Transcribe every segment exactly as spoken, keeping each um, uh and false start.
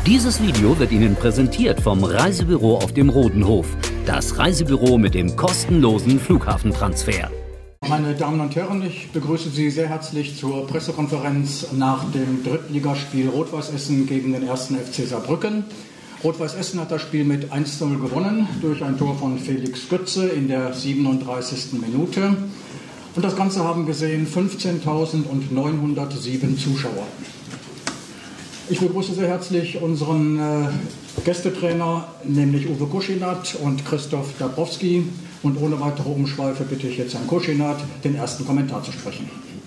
Dieses Video wird Ihnen präsentiert vom Reisebüro auf dem Rodenhof. Das Reisebüro mit dem kostenlosen Flughafentransfer. Meine Damen und Herren, ich begrüße Sie sehr herzlich zur Pressekonferenz nach dem Drittligaspiel Rot-Weiß Essen gegen den ersten F C Saarbrücken. Rot-Weiß Essen hat das Spiel mit eins zu null gewonnen durch ein Tor von Felix Götze in der siebenunddreißigsten Minute. Und das Ganze haben gesehen fünfzehntausendneunhundertsieben Zuschauer. Ich begrüße sehr herzlich unseren äh, Gästetrainer, nämlich Uwe Koschinat und Christoph Dabrowski. Und ohne weitere Umschweife bitte ich jetzt Herrn Koschinat, den ersten Kommentar zu sprechen.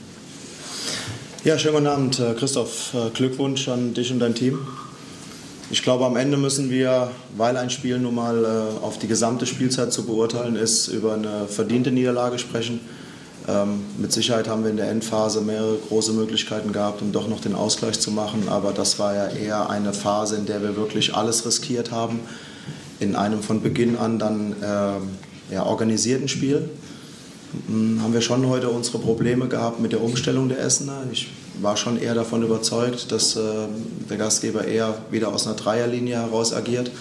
Ja, schönen guten Abend, Christoph. Glückwunsch an dich und dein Team. Ich glaube, am Ende müssen wir, weil ein Spiel nun mal äh, auf die gesamte Spielzeit zu beurteilen ist, über eine verdiente Niederlage sprechen. Ähm, mit Sicherheit haben wir in der Endphase mehrere große Möglichkeiten gehabt, um doch noch den Ausgleich zu machen. Aber das war ja eher eine Phase, in der wir wirklich alles riskiert haben. In einem von Beginn an dann äh, ja, organisierten Spiel. Ähm, haben wir schon heute unsere Probleme gehabt mit der Umstellung der Essener. Ich war schon eher davon überzeugt, dass äh, der Gastgeber eher wieder aus einer Dreierlinie heraus agiert.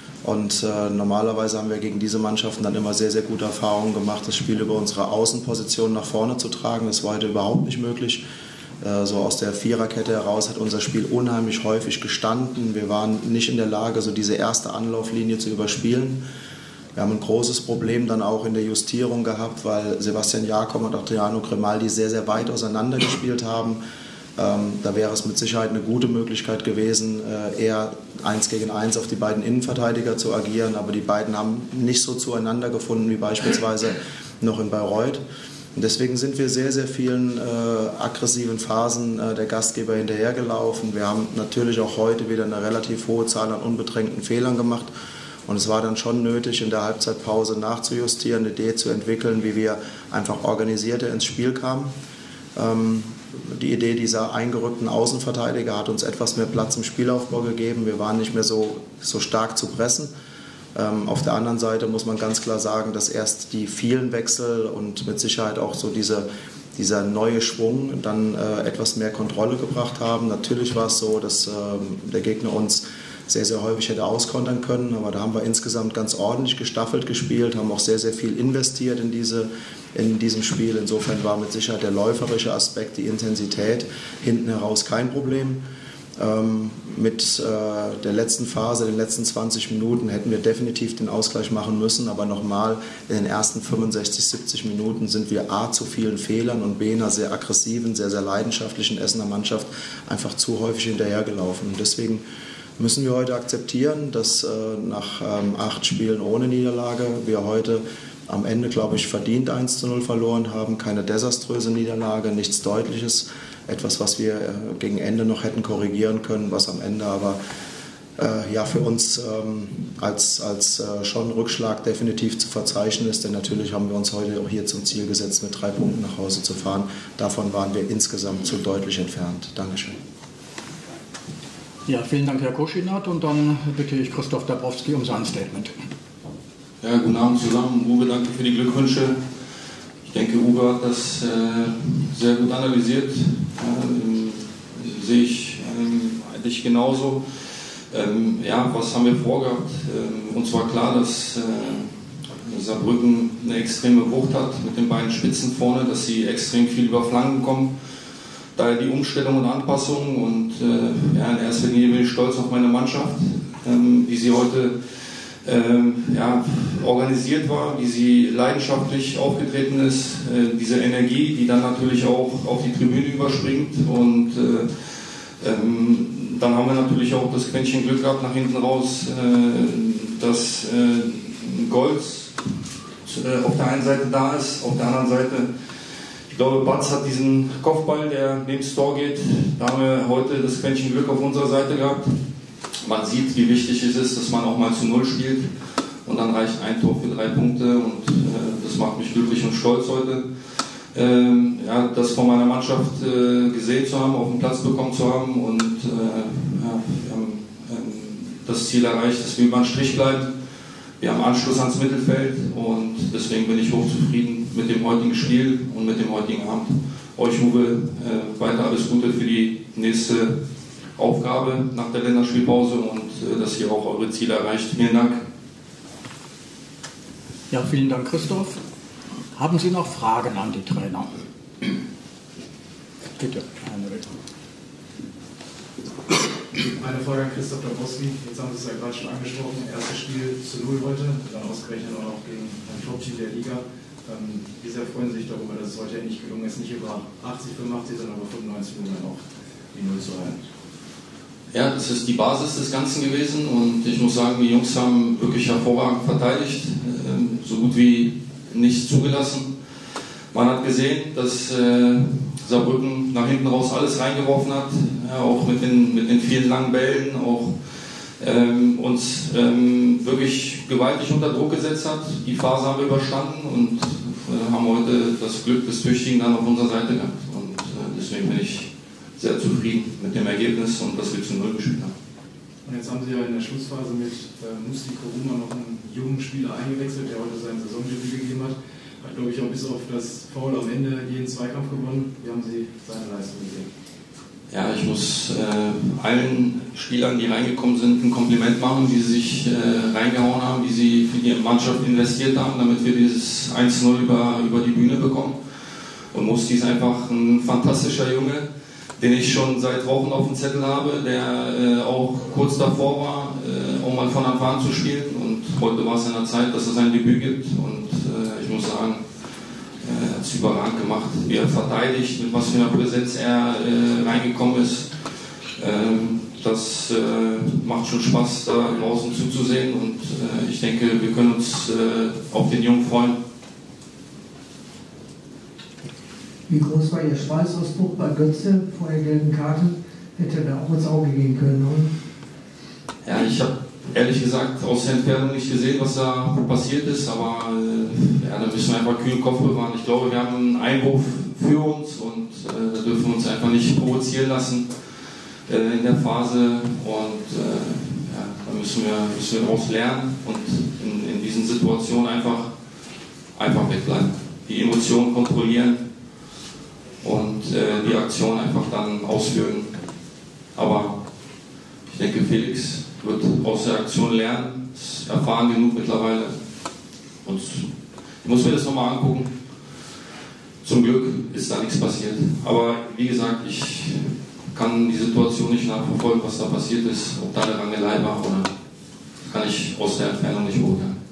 Und äh, normalerweise haben wir gegen diese Mannschaften dann immer sehr, sehr gute Erfahrungen gemacht, das Spiel über unsere Außenposition nach vorne zu tragen. Das war heute überhaupt nicht möglich. Äh, so aus der Viererkette heraus hat unser Spiel unheimlich häufig gestanden. Wir waren nicht in der Lage, so diese erste Anlauflinie zu überspielen. Wir haben ein großes Problem dann auch in der Justierung gehabt, weil Sebastian Jakob und Adriano Grimaldi sehr, sehr weit auseinander gespielt haben. Ähm, da wäre es mit Sicherheit eine gute Möglichkeit gewesen, äh, eher eins gegen eins auf die beiden Innenverteidiger zu agieren. Aber die beiden haben nicht so zueinander gefunden wie beispielsweise noch in Bayreuth. Und deswegen sind wir sehr, sehr vielen äh, aggressiven Phasen äh, der Gastgeber hinterhergelaufen. Wir haben natürlich auch heute wieder eine relativ hohe Zahl an unbedrängten Fehlern gemacht. Und es war dann schon nötig, in der Halbzeitpause nachzujustieren, eine Idee zu entwickeln, wie wir einfach organisierter ins Spiel kamen. Ähm, die Idee dieser eingerückten Außenverteidiger hat uns etwas mehr Platz im Spielaufbau gegeben. Wir waren nicht mehr so, so stark zu pressen. Ähm, auf der anderen Seite muss man ganz klar sagen, dass erst die vielen Wechsel und mit Sicherheit auch so diese, dieser neue Schwung dann äh, etwas mehr Kontrolle gebracht haben. Natürlich war es so, dass äh, der Gegner uns sehr, sehr häufig hätte auskontern können, aber da haben wir insgesamt ganz ordentlich gestaffelt gespielt, haben auch sehr, sehr viel investiert in, diese, in diesem Spiel. Insofern war mit Sicherheit der läuferische Aspekt, die Intensität hinten heraus kein Problem. Ähm, mit äh, der letzten Phase, den letzten zwanzig Minuten hätten wir definitiv den Ausgleich machen müssen, aber nochmal, in den ersten fünfundsechzig, siebzig Minuten sind wir A, zu vielen Fehlern und B, einer sehr aggressiven, sehr, sehr leidenschaftlichen Essener Mannschaft einfach zu häufig hinterhergelaufen. Und deswegen müssen wir heute akzeptieren, dass äh, nach ähm, acht Spielen ohne Niederlage wir heute am Ende, glaube ich, verdient eins zu null verloren haben. Keine desaströse Niederlage, nichts Deutliches. Etwas, was wir äh, gegen Ende noch hätten korrigieren können, was am Ende aber äh, ja, für uns ähm, als, als äh, schon Rückschlag definitiv zu verzeichnen ist. Denn natürlich haben wir uns heute auch hier zum Ziel gesetzt, mit drei Punkten nach Hause zu fahren. Davon waren wir insgesamt zu deutlich entfernt. Dankeschön. Ja, vielen Dank, Herr Koschinat. Und dann bitte ich Christoph Dabrowski um sein Statement. Ja, guten Abend zusammen. Uwe, danke für die Glückwünsche. Ich denke, Uwe hat das äh, sehr gut analysiert. Ähm, sehe ich ähm, eigentlich genauso. Ähm, ja, was haben wir vorgehabt? Ähm, uns war klar, dass äh, Saarbrücken eine extreme Wucht hat mit den beiden Spitzen vorne, dass sie extrem viel über Flanken kommen. Daher die Umstellung und Anpassung und äh, ja, in erster Linie bin ich stolz auf meine Mannschaft, ähm, wie sie heute ähm, ja, organisiert war, wie sie leidenschaftlich aufgetreten ist, äh, diese Energie, die dann natürlich auch auf die Tribüne überspringt und äh, ähm, dann haben wir natürlich auch das Quäntchen Glück gehabt nach hinten raus, äh, dass äh, Golz äh, auf der einen Seite da ist, auf der anderen Seite ich glaube, Batz hat diesen Kopfball, der neben das Tor geht. Da haben wir heute das Quäntchen Glück auf unserer Seite gehabt. Man sieht, wie wichtig es ist, dass man auch mal zu Null spielt. Und dann reicht ein Tor für drei Punkte. Und äh, das macht mich glücklich und stolz heute, ähm, ja, das von meiner Mannschaft äh, gesehen zu haben, auf den Platz bekommen zu haben. Und äh, ja, wir haben äh, das Ziel erreicht, dass wir über den Strich bleiben. Wir haben Anschluss ans Mittelfeld und deswegen bin ich hochzufrieden mit dem heutigen Spiel und mit dem heutigen Abend. Euch, Uwe, äh, weiter alles Gute für die nächste Aufgabe nach der Länderspielpause und dass ihr auch eure Ziele erreicht. Vielen Dank. Ja, vielen Dank, Christoph. Haben Sie noch Fragen an die Trainer? Bitte, Heinrich. Eine Frage an Christoph Dabrowski. Jetzt haben Sie es ja gerade schon angesprochen. Erstes Spiel zu null heute, dann ausgerechnet auch noch gegen ein Top-Team der Liga. Ähm, wie sehr freuen Sie sich darüber, dass es heute endlich gelungen ist, nicht über achtzig, fünfundachtzig, sondern über fünfundneunzig Minuten auch die Null zu halten? Ja, das ist die Basis des Ganzen gewesen und ich muss sagen, die Jungs haben wirklich hervorragend verteidigt, äh, so gut wie nichts zugelassen. Man hat gesehen, dass äh, Saarbrücken nach hinten raus alles reingeworfen hat, ja, auch mit den, mit den vielen langen Bällen, auch ähm, uns ähm, wirklich gewaltig unter Druck gesetzt hat. Die Phase haben wir überstanden und äh, haben heute das Glück des Tüchtigen dann auf unserer Seite gehabt. Und äh, deswegen bin ich sehr zufrieden mit dem Ergebnis und dass wir zu Null gespielt haben. Und jetzt haben Sie ja in der Schlussphase mit äh, Musti Koruma noch einen jungen Spieler eingewechselt, der heute sein Saisondebüt gegeben hat. Hat, glaube ich, auch bis auf das Foul am Ende jeden Zweikampf gewonnen. Wie haben Sie seine Leistung gesehen? Ja, ich muss äh, allen Spielern, die reingekommen sind, ein Kompliment machen, wie sie sich äh, reingehauen haben, wie sie für die Mannschaft investiert haben, damit wir dieses eins zu null über, über die Bühne bekommen. Und Musti ist einfach ein fantastischer Junge, den ich schon seit Wochen auf dem Zettel habe, der äh, auch kurz davor war, äh, um mal von Anfang an zu spielen. Und heute war es an der Zeit, dass er sein Debüt gibt. Und äh, ich muss sagen, äh, er hat es überragend gemacht, wie er verteidigt, mit was für einer Präsenz er äh, reingekommen ist. Ähm, das äh, macht schon Spaß, da draußen zuzusehen. Und äh, ich denke, wir können uns äh, auf den Jungen freuen. Wie groß war Ihr Schweißausbruch bei Götze vor der gelben Karte? Hätte da auch ins Auge gehen können, oder? Ja, ich habe ehrlich gesagt aus der Entfernung nicht gesehen, was da passiert ist, aber äh, ja, da müssen wir einfach kühlen Kopf bewahren. Ich glaube, wir haben einen Einwurf für uns und äh, da dürfen wir uns einfach nicht provozieren lassen äh, in der Phase und äh, ja, da müssen wir, müssen wir daraus lernen und in, in diesen Situationen einfach, einfach wegbleiben. Die Emotionen kontrollieren und äh, die Aktion einfach dann ausführen. Aber ich denke, Felix wird aus der Aktion lernen, ist erfahren genug mittlerweile. Und ich muss mir das nochmal angucken. Zum Glück ist da nichts passiert. Aber wie gesagt, ich kann die Situation nicht nachverfolgen, was da passiert ist, ob da eine Rangelei war oder kann ich aus der Entfernung nicht beurteilen.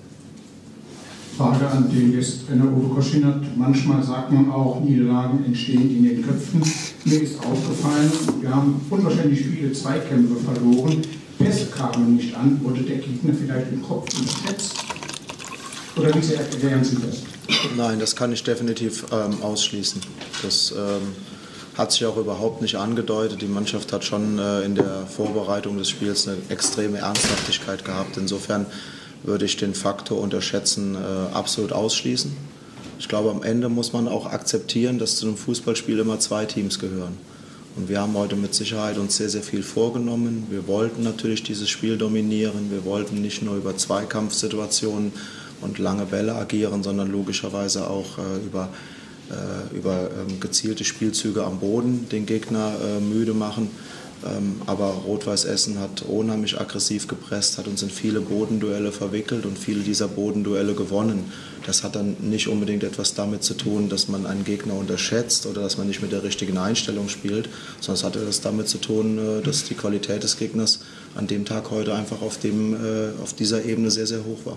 Frage an den Gasttrainer Uwe Koschinat. Manchmal sagt man auch, Niederlagen entstehen in den Köpfen. Mir ist aufgefallen, wir haben unwahrscheinlich viele Zweikämpfe verloren. Pässe kamen nicht an. Wurde der Gegner vielleicht im Kopf unterschätzt? Oder wie sehr erklären Sie das? Nein, das kann ich definitiv ähm, ausschließen. Das ähm, hat sich auch überhaupt nicht angedeutet. Die Mannschaft hat schon äh, in der Vorbereitung des Spiels eine extreme Ernsthaftigkeit gehabt. Insofern würde ich den Faktor Unterschätzen äh, absolut ausschließen. Ich glaube, am Ende muss man auch akzeptieren, dass zu einem Fußballspiel immer zwei Teams gehören. Und wir haben heute mit Sicherheit uns sehr, sehr viel vorgenommen. Wir wollten natürlich dieses Spiel dominieren. Wir wollten nicht nur über Zweikampfsituationen und lange Bälle agieren, sondern logischerweise auch äh, über, äh, über ähm, gezielte Spielzüge am Boden den Gegner äh, müde machen. Ähm, aber Rot-Weiß Essen hat unheimlich aggressiv gepresst, hat uns in viele Bodenduelle verwickelt und viele dieser Bodenduelle gewonnen. Das hat dann nicht unbedingt etwas damit zu tun, dass man einen Gegner unterschätzt oder dass man nicht mit der richtigen Einstellung spielt, sondern es hatte das damit zu tun, dass die Qualität des Gegners an dem Tag heute einfach auf, dem, auf dieser Ebene sehr, sehr hoch war.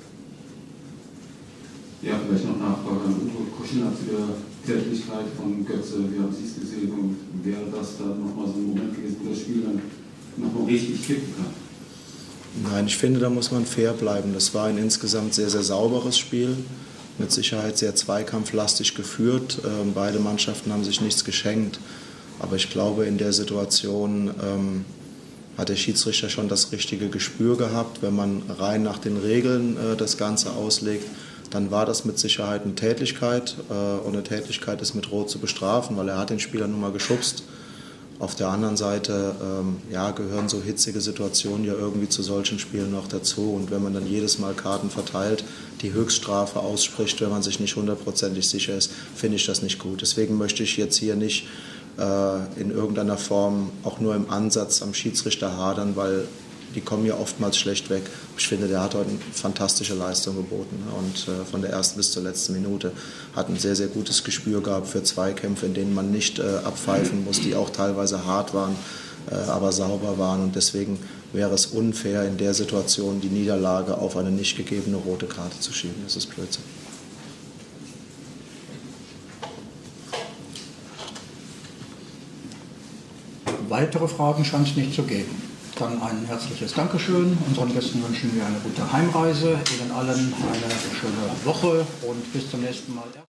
Ja, vielleicht noch Nachfrage an Uwe Koschinat zu der Tätigkeit von Götze. Wie haben Sie es gesehen und wäre das dann nochmal so ein Moment gewesen, wo das Spiel dann nochmal richtig kippen kann? Nein, ich finde, da muss man fair bleiben. Das war ein insgesamt sehr, sehr sauberes Spiel, mit Sicherheit sehr zweikampflastig geführt. Ähm, beide Mannschaften haben sich nichts geschenkt. Aber ich glaube, in der Situation ähm, hat der Schiedsrichter schon das richtige Gespür gehabt. Wenn man rein nach den Regeln äh, das Ganze auslegt, dann war das mit Sicherheit eine Tätlichkeit. Äh, und eine Tätlichkeit ist mit Rot zu bestrafen, weil er hat den Spieler nun mal geschubst. Auf der anderen Seite ähm, ja, gehören so hitzige Situationen ja irgendwie zu solchen Spielen noch dazu. Und wenn man dann jedes Mal Karten verteilt, die Höchststrafe ausspricht, wenn man sich nicht hundertprozentig sicher ist, finde ich das nicht gut. Deswegen möchte ich jetzt hier nicht äh, in irgendeiner Form auch nur im Ansatz am Schiedsrichter hadern, weil die kommen ja oftmals schlecht weg. Ich finde, der hat heute eine fantastische Leistung geboten und äh, von der ersten bis zur letzten Minute hat ein sehr, sehr gutes Gespür gehabt für Zweikämpfe, in denen man nicht äh, abpfeifen muss, die auch teilweise hart waren, äh, aber sauber waren. Und deswegen wäre es unfair, in der Situation die Niederlage auf eine nicht gegebene rote Karte zu schieben. Das ist Blödsinn. Weitere Fragen scheint es nicht zu geben. Dann ein herzliches Dankeschön. Unseren Gästen wünschen wir eine gute Heimreise. Ihnen allen eine schöne Woche und bis zum nächsten Mal.